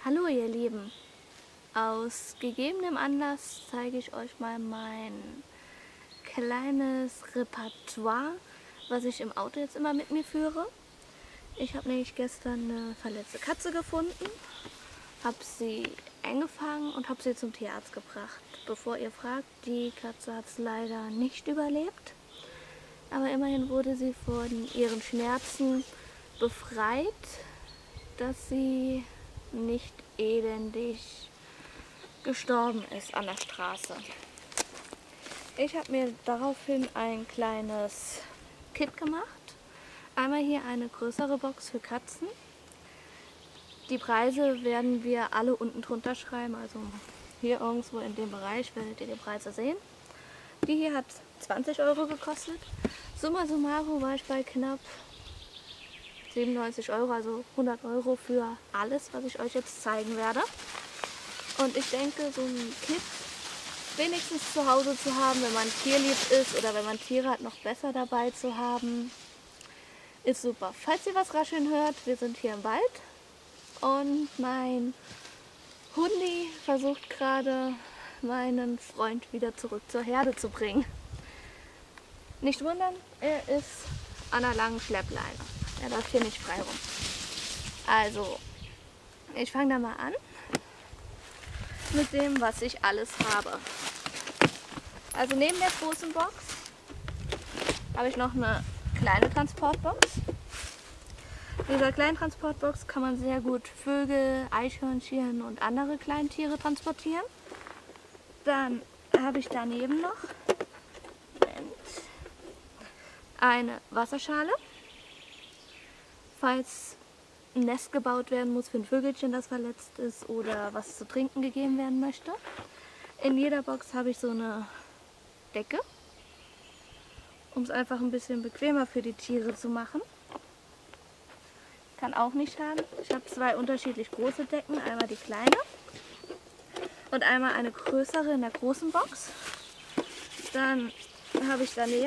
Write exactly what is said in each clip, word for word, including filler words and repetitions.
Hallo ihr Lieben, aus gegebenem Anlass zeige ich euch mal mein kleines Repertoire, was ich im Auto jetzt immer mit mir führe. Ich habe nämlich gestern eine verletzte Katze gefunden, habe sie eingefangen und habe sie zum Tierarzt gebracht. Bevor ihr fragt, die Katze hat es leider nicht überlebt, aber immerhin wurde sie von ihren Schmerzen befreit, dass sie nicht elendig gestorben ist an der Straße. Ich habe mir daraufhin ein kleines Kit gemacht. Einmal hier eine größere Box für Katzen. Die Preise werden wir alle unten drunter schreiben, also hier irgendwo in dem Bereich werdet ihr die Preise sehen. Die hier hat zwanzig Euro gekostet. Summa summarum war ich bei knapp siebenundneunzig Euro, also hundert Euro für alles, was ich euch jetzt zeigen werde. Und ich denke, so ein Kit wenigstens zu Hause zu haben, wenn man tierlieb ist oder wenn man Tiere hat, noch besser dabei zu haben, ist super. Falls ihr was rascheln hört, wir sind hier im Wald und mein Hundi versucht gerade, meinen Freund wieder zurück zur Herde zu bringen. Nicht wundern, er ist an einer langen Schleppleine. Er läuft hier nicht frei rum. Also, ich fange da mal an mit dem, was ich alles habe. Also neben der großen Box habe ich noch eine kleine Transportbox. In dieser kleinen Transportbox kann man sehr gut Vögel, Eichhörnchen und andere Kleintiere transportieren. Dann habe ich daneben noch eine Wasserschale, falls ein Nest gebaut werden muss für ein Vögelchen, das verletzt ist oder was zu trinken gegeben werden möchte. In jeder Box habe ich so eine Decke, um es einfach ein bisschen bequemer für die Tiere zu machen. Kann auch nicht schaden. Ich habe zwei unterschiedlich große Decken, einmal die kleine und einmal eine größere in der großen Box. Dann habe ich daneben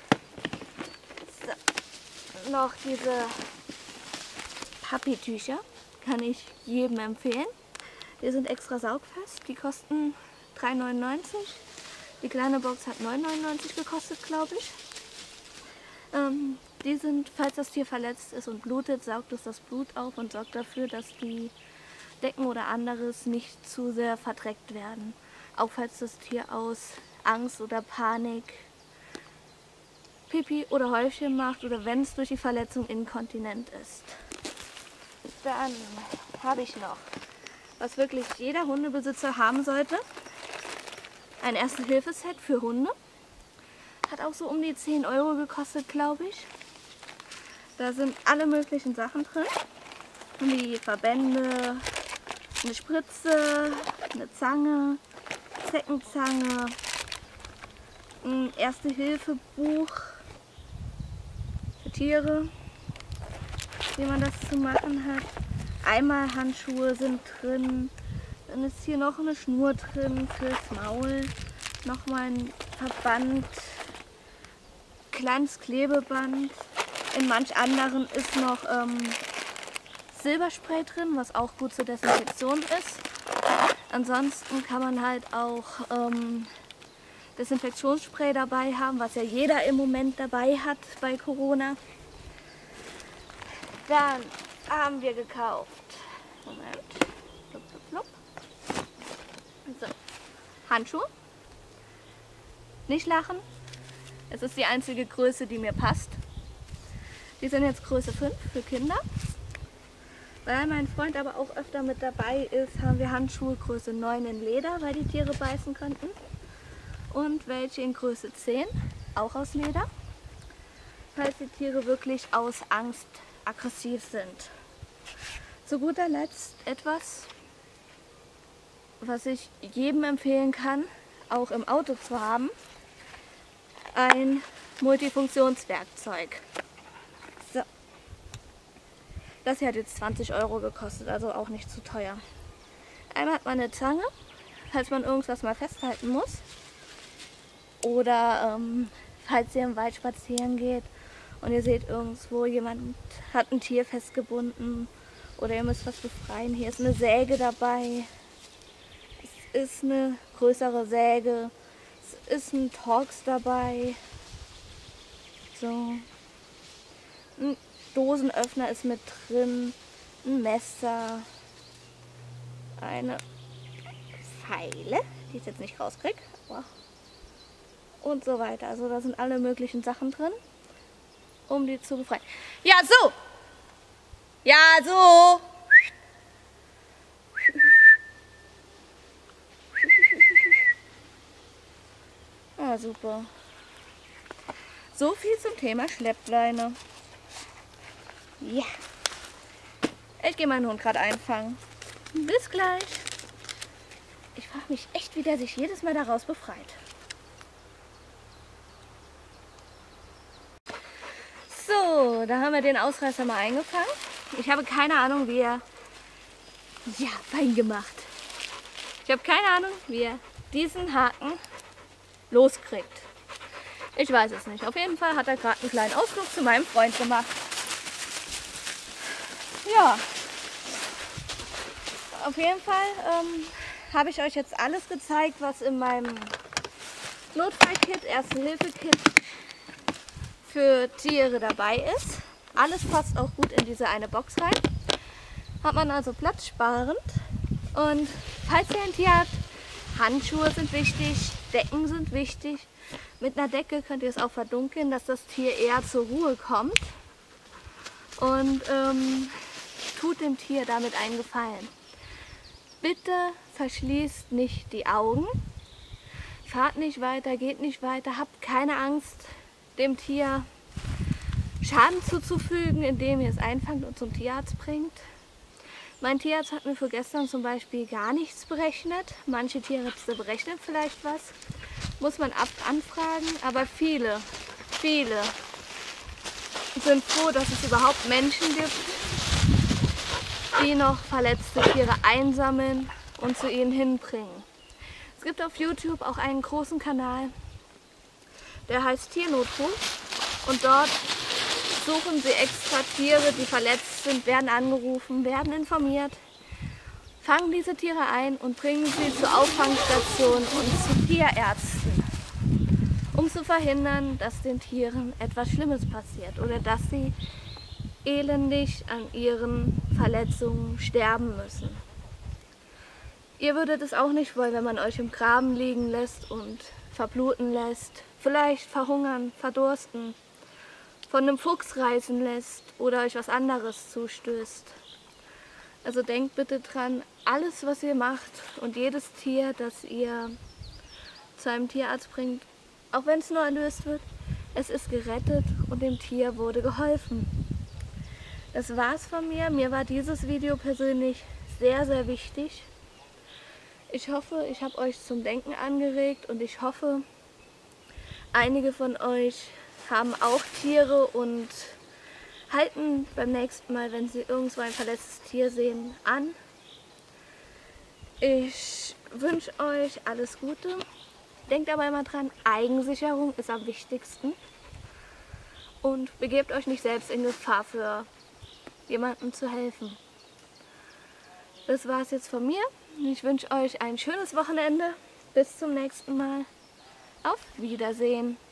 so, noch diese Pappitücher, kann ich jedem empfehlen. Die sind extra saugfest, die kosten drei neunundneunzig. Die kleine Box hat neun neunundneunzig gekostet, glaube ich. Ähm, die sind, falls das Tier verletzt ist und blutet, saugt es das Blut auf und sorgt dafür, dass die Decken oder anderes nicht zu sehr verdreckt werden. Auch falls das Tier aus Angst oder Panik Pipi oder Häufchen macht oder wenn es durch die Verletzung inkontinent ist. Dann habe ich noch, was wirklich jeder Hundebesitzer haben sollte, ein Erste-Hilfe-Set für Hunde. Hat auch so um die zehn Euro gekostet, glaube ich. Da sind alle möglichen Sachen drin, wie Verbände, eine Spritze, eine Zange, Zeckenzange, ein Erste-Hilfe-Buch für Tiere, wie man das zu machen hat. Einmal Handschuhe sind drin, dann ist hier noch eine Schnur drin fürs Maul, nochmal ein Verband, kleines Klebeband. In manch anderen ist noch ähm, Silberspray drin, was auch gut zur Desinfektion ist. Ansonsten kann man halt auch ähm, Desinfektionsspray dabei haben, was ja jeder im Moment dabei hat bei Corona. Dann haben wir gekauft, Moment, flup, flup, flup. So, Handschuhe. Nicht lachen, es ist die einzige Größe, die mir passt. Die sind jetzt Größe fünf für Kinder. Weil mein Freund aber auch öfter mit dabei ist, haben wir Handschuhe Größe neun in Leder, weil die Tiere beißen könnten. Und welche in Größe zehn, auch aus Leder, falls die Tiere wirklich aus Angst aggressiv sind. Zu guter Letzt etwas, was ich jedem empfehlen kann, auch im Auto zu haben, ein Multifunktionswerkzeug. So. Das hier hat jetzt zwanzig Euro gekostet, also auch nicht zu teuer. Einmal hat man eine Zange, falls man irgendwas mal festhalten muss. Oder ähm, falls ihr im Wald spazieren geht und ihr seht irgendwo, jemand hat ein Tier festgebunden oder ihr müsst was befreien. Hier ist eine Säge dabei. Es ist eine größere Säge. Es ist ein Torx dabei. So. Ein Dosenöffner ist mit drin. Ein Messer. Eine Pfeile, die ich jetzt nicht rauskriege. Und so weiter. Also da sind alle möglichen Sachen drin, um die zu befreien. Ja, so! Ja, so! Ah, super. So viel zum Thema Schleppleine. Ja. Ich gehe meinen Hund gerade einfangen. Bis gleich. Ich frage mich echt, wie der sich jedes Mal daraus befreit. So, da haben wir den Ausreißer mal eingefangen. Ich habe keine Ahnung, wie er... Ja, fein gemacht. Ich habe keine Ahnung, wie er diesen Haken loskriegt. Ich weiß es nicht. Auf jeden Fall hat er gerade einen kleinen Ausflug zu meinem Freund gemacht. Ja. Auf jeden Fall ähm, habe ich euch jetzt alles gezeigt, was in meinem Notfallkit, Erste-Hilfe-Kit für Tiere dabei ist. Alles passt auch gut in diese eine Box rein. Hat man also platzsparend. Und falls ihr ein Tier habt, Handschuhe sind wichtig, Decken sind wichtig. Mit einer Decke könnt ihr es auch verdunkeln, dass das Tier eher zur Ruhe kommt. Und ähm, tut dem Tier damit einen Gefallen. Bitte verschließt nicht die Augen. Fahrt nicht weiter, geht nicht weiter, habt keine Angst, dem Tier Schaden zuzufügen, indem ihr es einfangt und zum Tierarzt bringt. Mein Tierarzt hat mir für gestern zum Beispiel gar nichts berechnet. Manche Tierärzte berechnen vielleicht was. Muss man ab anfragen, aber viele, viele sind froh, dass es überhaupt Menschen gibt, die noch verletzte Tiere einsammeln und zu ihnen hinbringen. Es gibt auf YouTube auch einen großen Kanal, der heißt Tiernotruf, und dort suchen sie extra Tiere, die verletzt sind, werden angerufen, werden informiert, fangen diese Tiere ein und bringen sie zur Auffangstation und zu Tierärzten, um zu verhindern, dass den Tieren etwas Schlimmes passiert oder dass sie elendig an ihren Verletzungen sterben müssen. Ihr würdet es auch nicht wollen, wenn man euch im Graben liegen lässt und verbluten lässt, vielleicht verhungern, verdursten, von einem Fuchs reißen lässt oder euch was anderes zustößt. Also denkt bitte dran, alles was ihr macht und jedes Tier, das ihr zu einem Tierarzt bringt, auch wenn es nur erlöst wird, es ist gerettet und dem Tier wurde geholfen. Das war's von mir. Mir war dieses Video persönlich sehr, sehr wichtig. Ich hoffe, ich habe euch zum Denken angeregt und ich hoffe, einige von euch haben auch Tiere und halten beim nächsten Mal, wenn sie irgendwo ein verletztes Tier sehen, an. Ich wünsche euch alles Gute. Denkt aber immer dran, Eigensicherung ist am wichtigsten. Und begebt euch nicht selbst in Gefahr, für jemandem zu helfen. Das war es jetzt von mir. Ich wünsche euch ein schönes Wochenende. Bis zum nächsten Mal. Auf Wiedersehen.